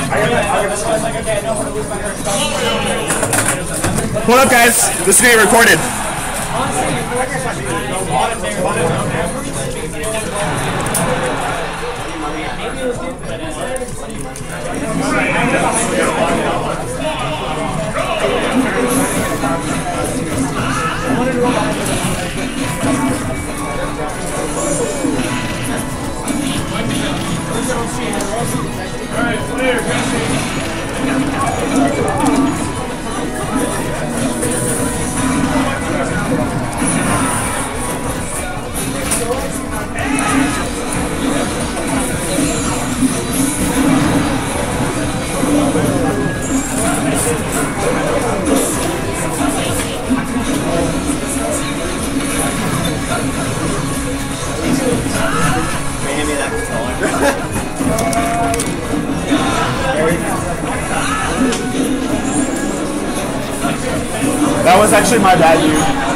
Hold up, guys. This is being recorded. Alright, clear, That was actually my bad, dude.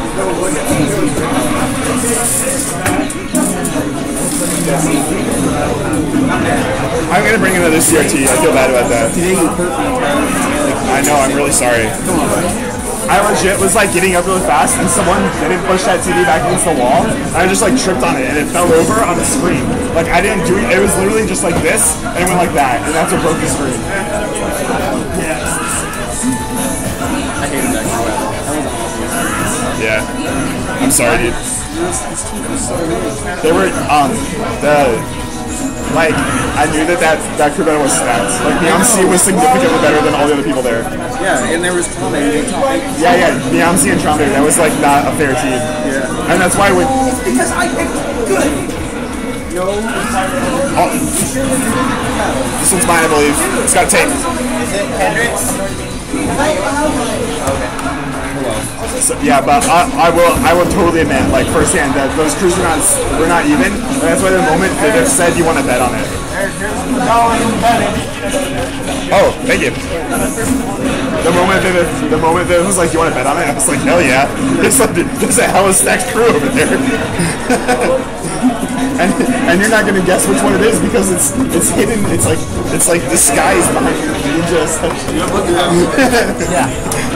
I'm gonna bring another CRT. I feel bad about that. I know, I'm really sorry. I legit was like getting up really fast and someone didn't push that TV back against the wall. I just like tripped on it and it fell over on the screen. Like I didn't do it, it was literally just like this and it went like that and that's what broke the screen. I hated that crowd. Yeah. I'm sorry, dude. They were, like, I knew that crew battle was stacked. Like, Beyonce was significantly better than all the other people there. Yeah, and there was Trombe. Yeah, Beyonce and Trombe. That was, like, not a fair team. Yeah. And that's why when... It's because I picked good! No. Oh. This one's mine, I believe. It's got tape. Is it Hendrix? Okay. So, yeah, but I will totally admit, like firsthand, that those crews were not even. And that's why the moment they just said you want to bet on it. Oh, thank you. The moment that it was like you want to bet on it, I was like, hell yeah! There's a hella stacked crew over there. and you're not gonna guess which one it is because it's hidden. It's like disguised behind ninja essentially. Yeah.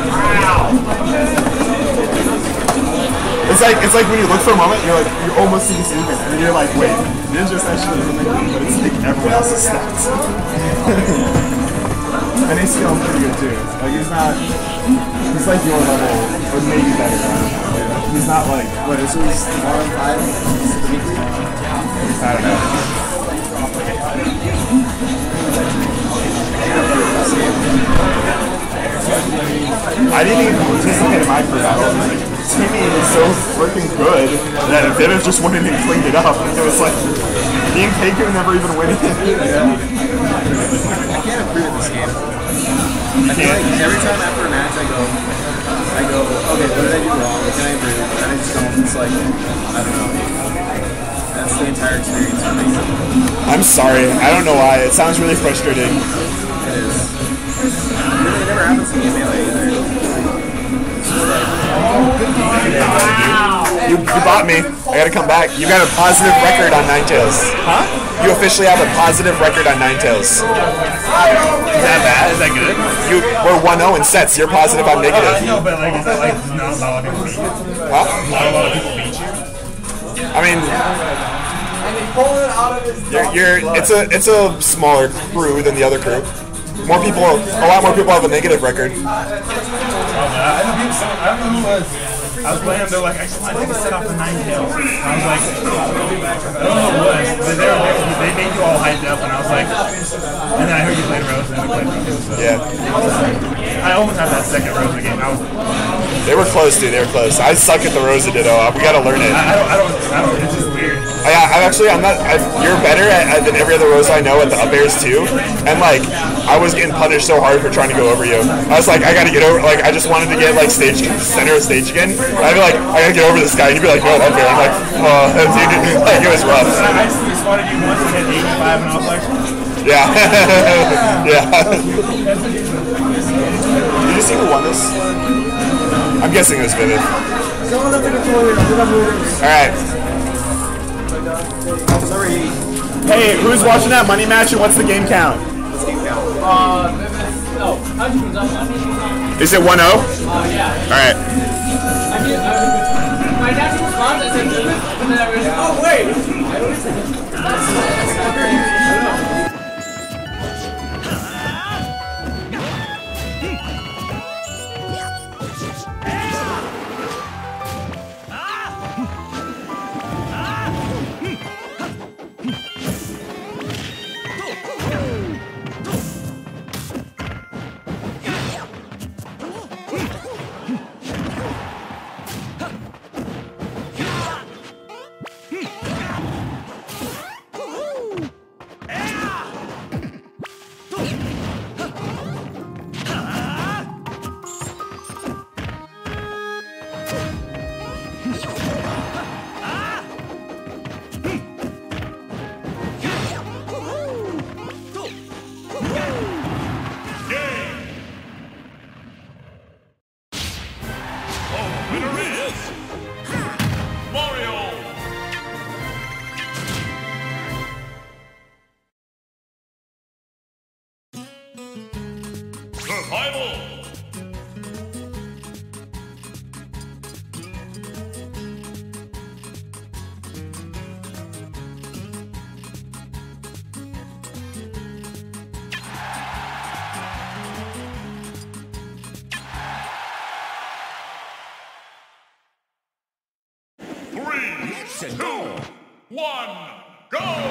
It's like when you look for a moment, you almost see this image, and then you're like, wait, Ninja's actually isn't like me, but it's like everyone else's stats. And he's feeling pretty good too. Like he's like your level, or maybe better. He's not like, What, this was 4 and 5? I don't know. I didn't even participate in my crew battle. Timmy is so freaking good that Viviv just went in and cleaned it up. It was like, me and Keiko never even went in. I can't improve at this game. I feel like every time after a match I go, okay, what did I do wrong? What can I improve? And I just don't, it's like, I don't know. That's the entire experience for me. I'm sorry, I don't know why. It sounds really frustrating. It is. It never happens to me in Melee either. You bought me. I gotta come back. You got a positive record on Ninetales. Huh? You officially have a positive record on Ninetales. Is that bad? Is that good? You were 1-0 in sets. You're positive, I'm negative. No, but like, is that like not a lot of people beat you? Huh? Not a lot of people beat you? I mean, it's a smaller crew than the other crew. A lot more people have a negative record. I don't know who it was. I was playing them, they're like, I just want to set off the Ninetales. I was like, I don't know who it was, but they made you all hyped up, and I was like, and then I heard you played Rose, and we played Rose. So. Yeah. I almost had that second Rosa game. They were close, dude. They were close. I suck at the Rosa Ditto. We gotta learn it. I don't, it's just weird. You're better than every other Rosa I know at the up airs too. And like, I was getting punished so hard for trying to go over you. I was like, I gotta get over, like, I just wanted to get like center of stage again. And I'd be like, I gotta get over this guy. And you'd be like, no, up air. I'm like, oh, dude, like, it was rough. I just spotted you once and hit 85, and I was like, yeah. Yeah. Did you see who won this? I'm guessing it was Viviv. Alright. Hey, who's watching that money match and what's the game count? Let's game count. Is it 1-0? Yeah. Alright. My dad responds, I said, and then I was, oh, wait. Survival! Three, two, one, go!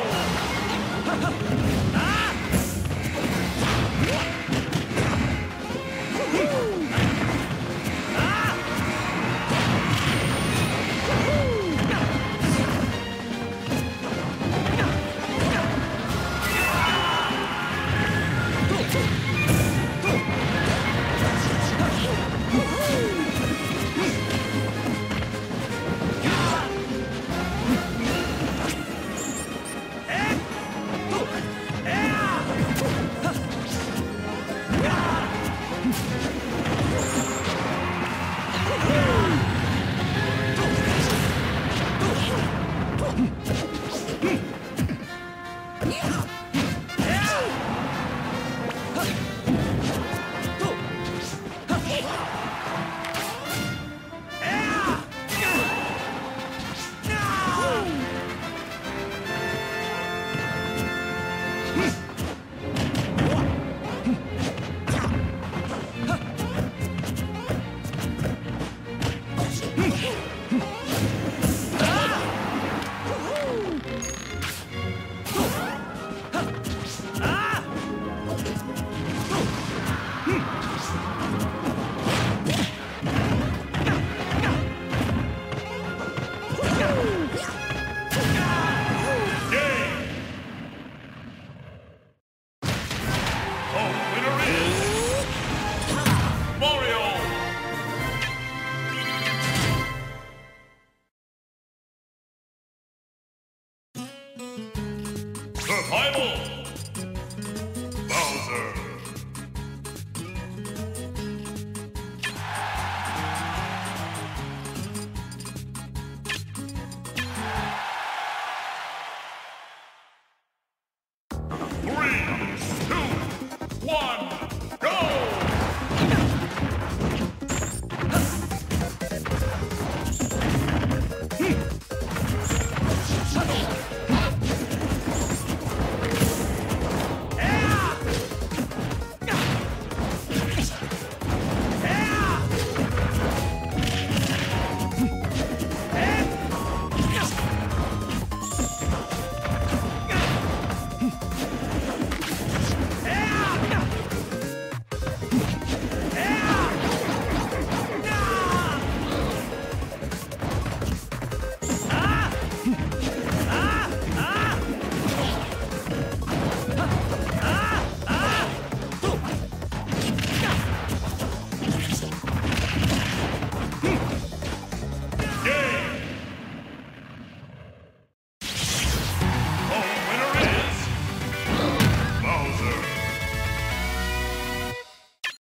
Winner